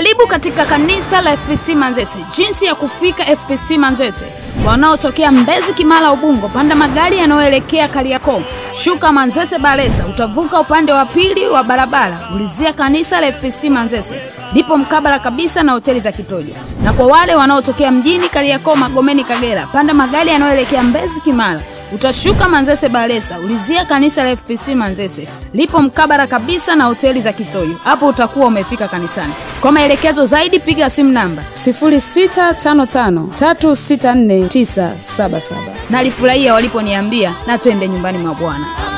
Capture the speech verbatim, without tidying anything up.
Karibu katika kanisa la F P C Manzese. Jinsi ya kufika F P C Manzese: wanaotokea Mbezi, Kimara, Ubungo, panda magari yanayoelekea Kariakoo, shuka Manzese Balesa, utavuka upande wa pili wa barabara, ulizia kanisa la F P C Manzese, lipo mkabala kabisa na hoteli za Kitojo. Na kwa wale wanaotokea mjini Kariakoo, Magomeni, Kagera, panda magari yanayoelekea Mbezi, Kimara, utashuka Manzese Balesa, ulizia kanisa la F P C Manzese, lipo mkabala kabisa na hoteli za Kitojo. Hapo utakuwa umefika kanisani. Kwa maelekezo zaidi piga simu namba sifuri sita tano tano tatu sita nne tisa saba saba. Nalifurahia waliponiambia na twende nyumbani mwa Bwana.